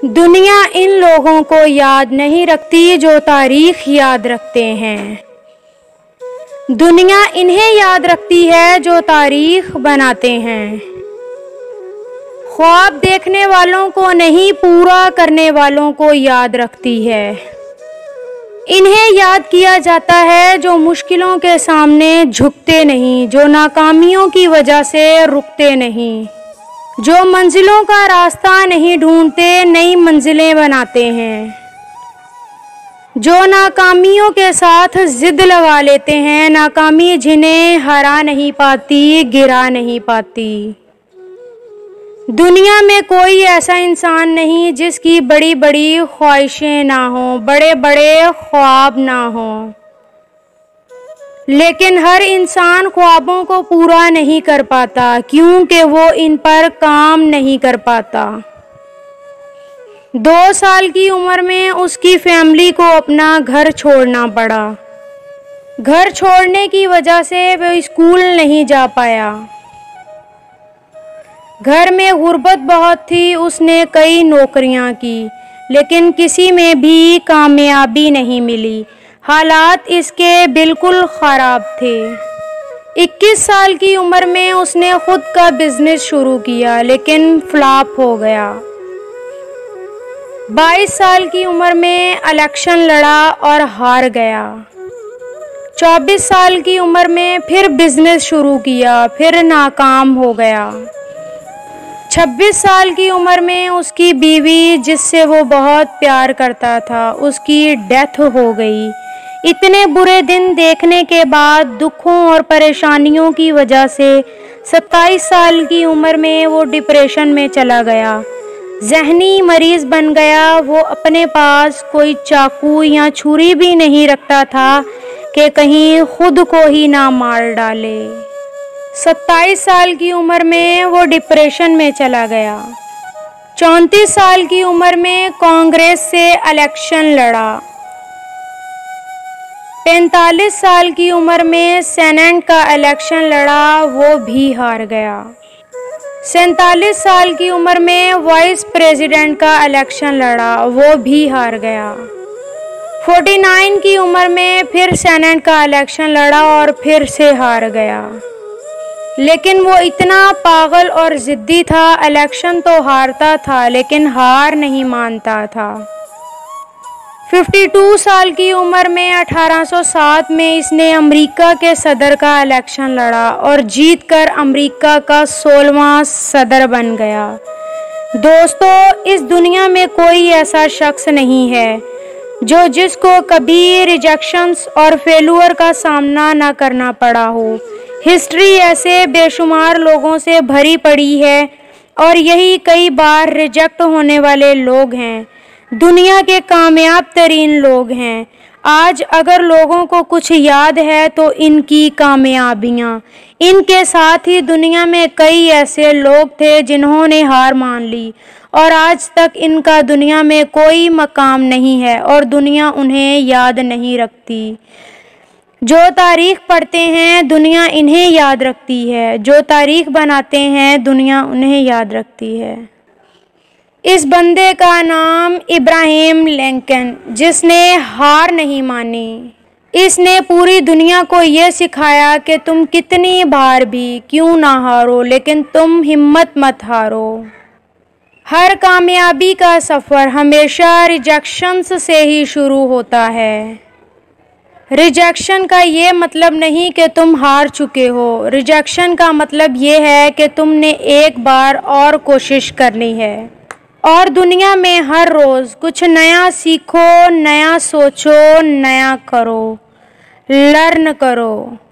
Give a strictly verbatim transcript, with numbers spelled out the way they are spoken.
दुनिया इन लोगों को याद नहीं रखती जो तारीख याद रखते हैं। दुनिया इन्हें याद रखती है जो तारीख बनाते हैं। ख्वाब देखने वालों को नहीं, पूरा करने वालों को याद रखती है। इन्हें याद किया जाता है जो मुश्किलों के सामने झुकते नहीं, जो नाकामियों की वजह से रुकते नहीं, जो मंजिलों का रास्ता नहीं ढूंढते, नई मंजिलें बनाते हैं, जो नाकामियों के साथ जिद लगा लेते हैं। नाकामी जिन्हें हरा नहीं पाती, गिरा नहीं पाती। दुनिया में कोई ऐसा इंसान नहीं जिसकी बड़ी बड़ी ख्वाहिशें ना हों, बड़े बड़े ख्वाब ना हों, लेकिन हर इंसान ख्वाबों को पूरा नहीं कर पाता क्योंकि वो इन पर काम नहीं कर पाता। दो साल की उम्र में उसकी फैमिली को अपना घर छोड़ना पड़ा। घर छोड़ने की वजह से वो स्कूल नहीं जा पाया। घर में गुर्बत बहुत थी। उसने कई नौकरियां की लेकिन किसी में भी कामयाबी नहीं मिली। हालात इसके बिल्कुल ख़राब थे। इक्कीस साल की उम्र में उसने खुद का बिजनेस शुरू किया लेकिन फ्लॉप हो गया। बाईस साल की उम्र में इलेक्शन लड़ा और हार गया। चौबीस साल की उम्र में फिर बिजनेस शुरू किया, फिर नाकाम हो गया। छब्बीस साल की उम्र में उसकी बीवी, जिससे वो बहुत प्यार करता था, उसकी डेथ हो गई। इतने बुरे दिन देखने के बाद दुखों और परेशानियों की वजह से सत्ताईस साल की उम्र में वो डिप्रेशन में चला गया, जहनी मरीज बन गया। वो अपने पास कोई चाकू या छुरी भी नहीं रखता था कि कहीं खुद को ही ना मार डाले। सत्ताईस साल की उम्र में वो डिप्रेशन में चला गया। चौंतीस साल की उम्र में कांग्रेस से इलेक्शन लड़ा। पैंतालीस साल की उम्र में सेनेट का इलेक्शन लड़ा, वो भी हार गया। सैंतालीस साल की उम्र में वाइस प्रेसिडेंट का इलेक्शन लड़ा, वो भी हार गया। उनचास की उम्र में फिर सेनेट का इलेक्शन लड़ा और फिर से हार गया। लेकिन वो इतना पागल और ज़िद्दी था, इलेक्शन तो हारता था लेकिन हार नहीं मानता था। बावन साल की उम्र में अठारह सौ सात में इसने अमेरिका के सदर का इलेक्शन लड़ा और जीतकर अमेरिका का सोलहवां सदर बन गया। दोस्तों, इस दुनिया में कोई ऐसा शख्स नहीं है जो जिसको कभी रिजेक्शंस और फेलुअर का सामना ना करना पड़ा हो। हिस्ट्री ऐसे बेशुमार लोगों से भरी पड़ी है और यही कई बार रिजेक्ट होने वाले लोग हैं, दुनिया के कामयाब तरीन लोग हैं। आज अगर लोगों को कुछ याद है तो इनकी कामयाबियां। इनके साथ ही दुनिया में कई ऐसे लोग थे जिन्होंने हार मान ली और आज तक इनका दुनिया में कोई मकाम नहीं है और दुनिया उन्हें याद नहीं रखती। जो तारीख पढ़ते हैं दुनिया इन्हें याद रखती है, जो तारीख बनाते हैं दुनिया उन्हें याद रखती है। इस बंदे का नाम इब्राहिम लिंकन, जिसने हार नहीं मानी। इसने पूरी दुनिया को ये सिखाया कि तुम कितनी बार भी क्यों ना हारो, लेकिन तुम हिम्मत मत हारो। हर कामयाबी का सफ़र हमेशा रिजेक्शंस से ही शुरू होता है। रिजेक्शन का ये मतलब नहीं कि तुम हार चुके हो। रिजेक्शन का मतलब ये है कि तुमने एक बार और कोशिश करनी है और दुनिया में हर रोज़ कुछ नया सीखो, नया सोचो, नया करो, लर्न करो।